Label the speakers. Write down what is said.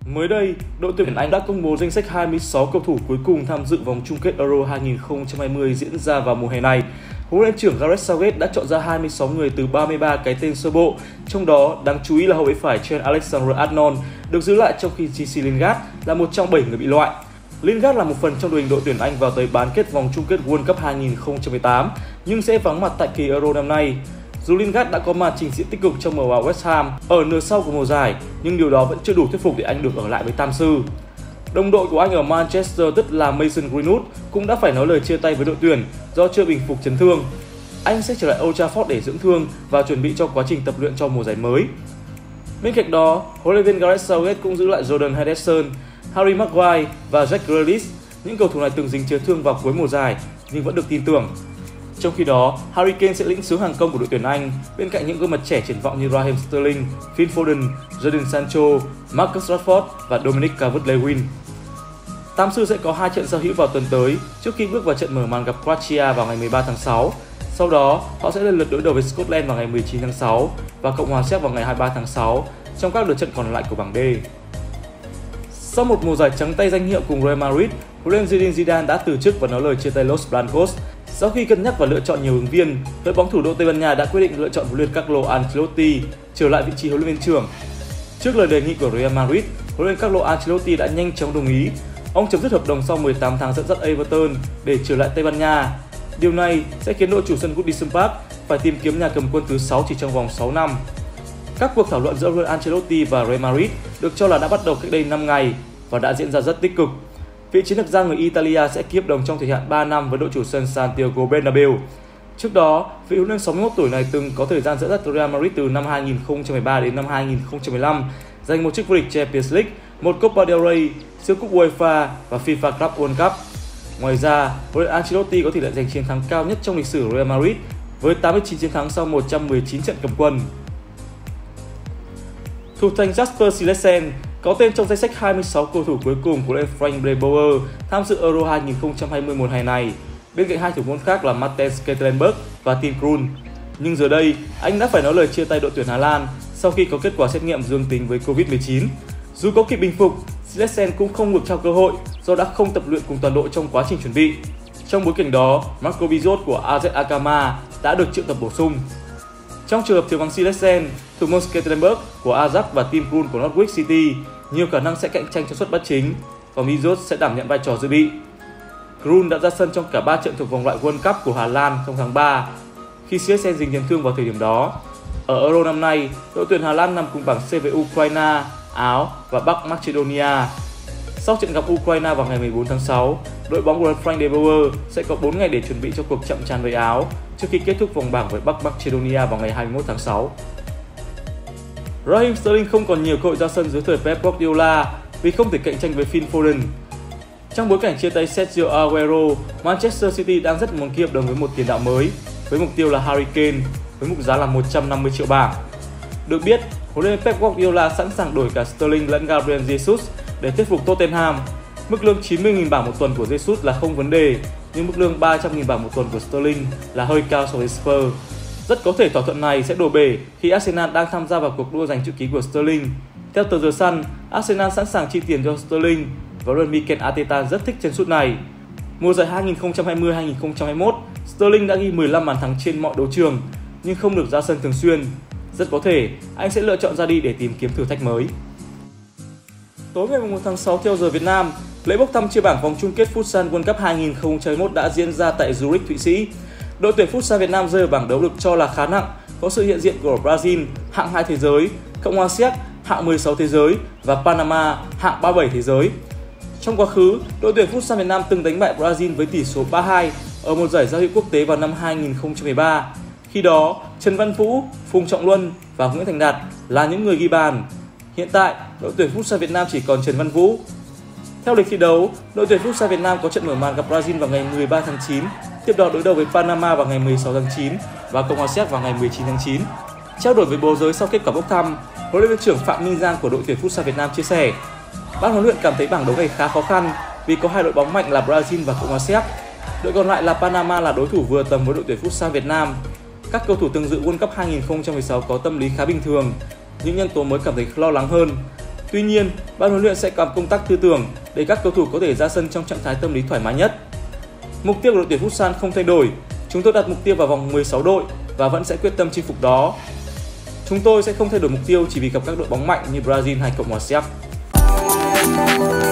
Speaker 1: Mới đây, đội tuyển Anh đã công bố danh sách 26 cầu thủ cuối cùng tham dự vòng chung kết Euro 2020 diễn ra vào mùa hè này. Huấn luyện trưởng Gareth Southgate đã chọn ra 26 người từ 33 cái tên sơ bộ, trong đó đáng chú ý là hậu vệ phải Trent Alexander-Arnold được giữ lại trong khi Jesse Lingard là một trong 7 người bị loại. Lingard là một phần trong đội hình đội tuyển Anh vào tới bán kết vòng chung kết World Cup 2018 nhưng sẽ vắng mặt tại kỳ Euro năm nay. Dù Lingard đã có màn trình diễn tích cực trong màu áo West Ham ở nửa sau của mùa giải, nhưng điều đó vẫn chưa đủ thuyết phục để anh được ở lại với Tam sư. Đồng đội của anh ở Manchester tức là Mason Greenwood cũng đã phải nói lời chia tay với đội tuyển do chưa bình phục chấn thương. Anh sẽ trở lại Old Trafford để dưỡng thương và chuẩn bị cho quá trình tập luyện cho mùa giải mới. Bên cạnh đó, huấn luyện viên Gareth Southgate cũng giữ lại Jordan Henderson, Harry Maguire và Jack Grealish. Những cầu thủ này từng dính chấn thương vào cuối mùa giải nhưng vẫn được tin tưởng. Trong khi đó, Harry Kane sẽ lĩnh sướng hàng công của đội tuyển Anh bên cạnh những gương mặt trẻ triển vọng như Raheem Sterling, Phil Foden, Jadon Sancho, Marcus Rashford và Dominic Calvert-Lewin. Tam sư sẽ có 2 trận giao hữu vào tuần tới trước khi bước vào trận mở màn gặp Croatia vào ngày 13 tháng 6. Sau đó, họ sẽ lần lượt đối đầu với Scotland vào ngày 19 tháng 6 và Cộng hòa Séc vào ngày 23 tháng 6 trong các lượt trận còn lại của bảng D. Sau một mùa giải trắng tay danh hiệu cùng Real Madrid, huấn luyện viên Zidane đã từ chức và nói lời chia tay Los Blancos. Sau khi cân nhắc và lựa chọn nhiều ứng viên, đội bóng thủ đô Tây Ban Nha đã quyết định lựa chọn huấn luyện viên Carlo Ancelotti trở lại vị trí huấn luyện viên trưởng. Trước lời đề nghị của Real Madrid, huấn luyện viên Carlo Ancelotti đã nhanh chóng đồng ý. Ông chấm dứt hợp đồng sau 18 tháng dẫn dắt Everton để trở lại Tây Ban Nha. Điều này sẽ khiến đội chủ sân Goodison Park phải tìm kiếm nhà cầm quân thứ 6 chỉ trong vòng 6 năm. Các cuộc thảo luận giữa huấn luyện Ancelotti và Real Madrid được cho là đã bắt đầu cách đây 5 ngày và đã diễn ra rất tích cực. Vị chiến lược gia người Italia sẽ ký hợp đồng trong thời hạn 3 năm với đội chủ sân Santiago Bernabeu. Trước đó, vị huấn luyện 61 tuổi này từng có thời gian dẫn dắt Real Madrid từ năm 2013 đến năm 2015, giành một chức vô địch Champions League, một Copa del Rey, siêu cúp UEFA và FIFA Club World Cup. Ngoài ra, huấn luyện Ancelotti có tỷ lệ giành chiến thắng cao nhất trong lịch sử Real Madrid với 89 chiến thắng sau 119 trận cầm quân. Thủ thành Jasper Cillessen có tên trong danh sách 26 cầu thủ cuối cùng của Frank Beckenbauer tham dự Euro 2020 mùa hè này, bên cạnh hai thủ môn khác là Matthias Stekelenburg và Tim Krul. Nhưng giờ đây, anh đã phải nói lời chia tay đội tuyển Hà Lan sau khi có kết quả xét nghiệm dương tính với Covid-19. Dù có kịp bình phục, Cillessen cũng không được trao cơ hội do đã không tập luyện cùng toàn đội trong quá trình chuẩn bị. Trong bối cảnh đó, Marco Bizot của AZ Alkmaar đã được triệu tập bổ sung. Trong trường hợp thiếu vắng Cillessen, thủ môn Stekelenburg của Ajax và Tim Krul của Norwich City nhiều khả năng sẽ cạnh tranh cho suất bắt chính, còn Bizot sẽ đảm nhận vai trò dự bị. Krul đã ra sân trong cả 3 trận thuộc vòng loại World Cup của Hà Lan trong tháng 3 khi Cillessen dính chấn thương vào thời điểm đó. Ở Euro năm nay, đội tuyển Hà Lan nằm cùng bảng C với Ukraine, Áo và Bắc Macedonia. Sau trận gặp Ukraine vào ngày 14 tháng 6, đội bóng của Frank Beckenbauer sẽ có 4 ngày để chuẩn bị cho cuộc chạm trán với Áo trước khi kết thúc vòng bảng với Bắc Macedonia vào ngày 21 tháng 6. Raheem Sterling không còn nhiều cơ hội ra sân dưới thời Pep Guardiola vì không thể cạnh tranh với Phil Foden. Trong bối cảnh chia tay Sergio Aguero, Manchester City đang rất muốn ký hợp đồng với một tiền đạo mới với mục tiêu là Harry Kane với mức giá là 150 triệu bảng. Được biết, huấn luyện viên Pep Guardiola sẵn sàng đổi cả Sterling lẫn Gabriel Jesus để thuyết phục Tottenham. Mức lương 90.000 bảng một tuần của Jesus là không vấn đề, nhưng mức lương 300.000 bảng một tuần của Sterling là hơi cao so với Spurs. Rất có thể thỏa thuận này sẽ đổ bể khi Arsenal đang tham gia vào cuộc đua giành chữ ký của Sterling. Theo tờ The Sun, Arsenal sẵn sàng chi tiền cho Sterling và huấn luyện viên Mikel Arteta rất thích chân sút này. Mùa giải 2020-2021, Sterling đã ghi 15 bàn thắng trên mọi đấu trường nhưng không được ra sân thường xuyên. Rất có thể anh sẽ lựa chọn ra đi để tìm kiếm thử thách mới. Tối ngày 1 tháng 6 theo giờ Việt Nam, lễ bốc thăm chia bảng vòng chung kết Futsal World Cup 2021 đã diễn ra tại Zurich, Thụy Sĩ. Đội tuyển Futsal Việt Nam rơi ở bảng đấu được cho là khá nặng, có sự hiện diện của Brazil hạng 2 thế giới, Cộng hòa Séc hạng 16 thế giới và Panama hạng 37 thế giới. Trong quá khứ, đội tuyển Futsal Việt Nam từng đánh bại Brazil với tỷ số 3-2 ở một giải giao hữu quốc tế vào năm 2013. Khi đó, Trần Văn Vũ, Phùng Trọng Luân và Nguyễn Thành Đạt là những người ghi bàn. Hiện tại, đội tuyển Futsal Việt Nam chỉ còn Trần Văn Vũ. Theo lịch thi đấu, đội tuyển Futsal Việt Nam có trận mở màn gặp Brazil vào ngày 13 tháng 9, tiếp đó đối đầu với Panama vào ngày 16 tháng 9 và Cộng hòa Séc vào ngày 19 tháng 9. Trao đổi với báo giới sau kết quả bốc thăm, huấn luyện viên trưởng Phạm Minh Giang của đội tuyển Futsal Việt Nam chia sẻ: "Ban huấn luyện cảm thấy bảng đấu này khá khó khăn vì có hai đội bóng mạnh là Brazil và Cộng hòa Séc. Đội còn lại là Panama là đối thủ vừa tầm với đội tuyển Futsal Việt Nam. Các cầu thủ từng dự World Cup 2016 có tâm lý khá bình thường, những nhân tố mới cảm thấy lo lắng hơn. Tuy nhiên, ban huấn luyện sẽ làm công tác tư tưởng để các cầu thủ có thể ra sân trong trạng thái tâm lý thoải mái nhất. Mục tiêu của đội tuyển Futsal không thay đổi, chúng tôi đặt mục tiêu vào vòng 16 đội và vẫn sẽ quyết tâm chinh phục đó. Chúng tôi sẽ không thay đổi mục tiêu chỉ vì gặp các đội bóng mạnh như Brazil hay Cộng hòa Séc.